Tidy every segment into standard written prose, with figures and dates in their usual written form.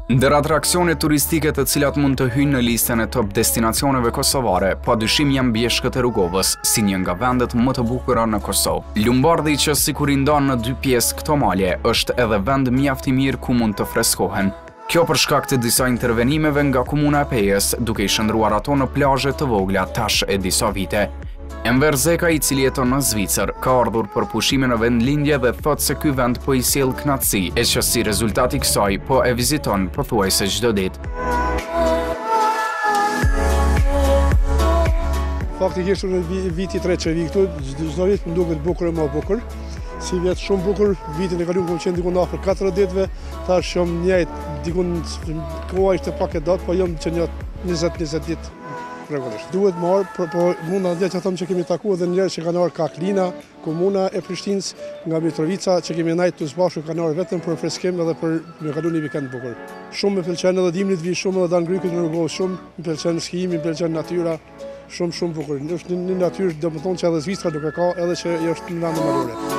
Ndër atraksione turistike të cilat mund të hyjnë në listën e top destinacioneve kosovare, padyshim janë Bjeshkët e Rrugovës, si një nga vendet më të bukura në Kosovë. Lumbardhi që sikur i ndan në dy pjesë këto malje, është edhe vend mjaft i mirë ku mund të freskohen. Kjo për shkak të disa intervenimeve nga komuna e Pejës, duke i shndruar ato në plazhe të vogla tash e disa vite. Enver Zeka, i cili jeton në Zvicër, ka ardhur për pushime në vendlindje dhe thot se ky vend po i sjell kënaqësi, e që si rezultat i kësaj po e viziton pothuajse çdo ditë. Faktikisht në viti 3 që vi këtu, çdo vit më duket bukur e më bukur. Si vjet shumë bukur, vitin e kaluar kam qenë dikun afër 4 ditëve, tash jam njëjtë, dikun koha ishte pak e datë, po jam që një 20 ditë. Duhet marrë, po mund të që them që kemi takuar edhe njerëz që kanë ardhur nga Klina, komuna e Prishtinës, nga Mitrovica, që kemi ndajtur të zbashur kanë ardhur vetëm për freskim edhe për me kaluar një vikend bukur. Shumë më pëlqen edhe dimrit vi shumë edhe dan Gryku në Rrugos shumë, më pëlqen skijimi, më pëlqen natyra, shumë bukur. Është një natyrë domethënë që edhe Zvicra nuk e ka, edhe që është në vend malore.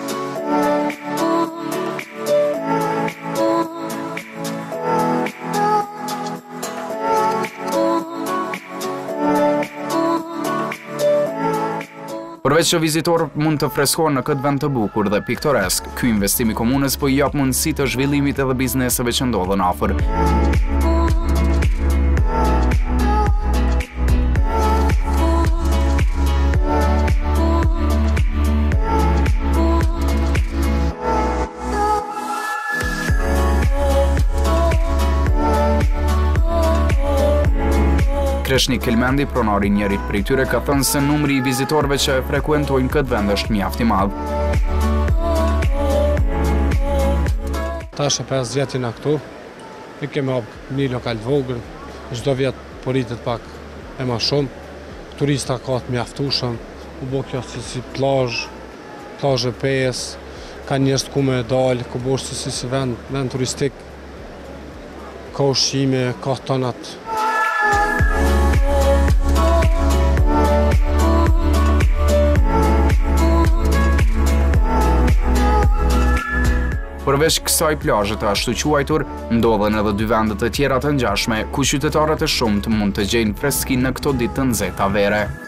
Përveç që vizitorët mund të freskohen në këtë vend të bukur dhe piktoresk, ky investim i komunës po i jap mundësi të zhvillimit edhe bizneseve që ndodhen afër. Kreshnik Kelmendi, pronari njërit prej tyre, ka thënë se numri i vizitorëve që frekuentojnë këtë vend është mjaft i madh. Tash e 5 vjet jena këtu, ne kemi hapur një lokal vogël, çdo vjet po rritet pak e më shumë. Turista ka të mjaftueshëm, u bë kjo si plazh e Pejës, ka njerëz ku me dalë, ku bosh si vend turistik, ka ushqime, ka tonat. Përveç kësaj plazhe të ashtu quajtur, ndodhen edhe dy vende të tjera të ngjashme, ku qytetarët e shumtë mund të gjejnë freskinë në këto ditë të nxehta vere.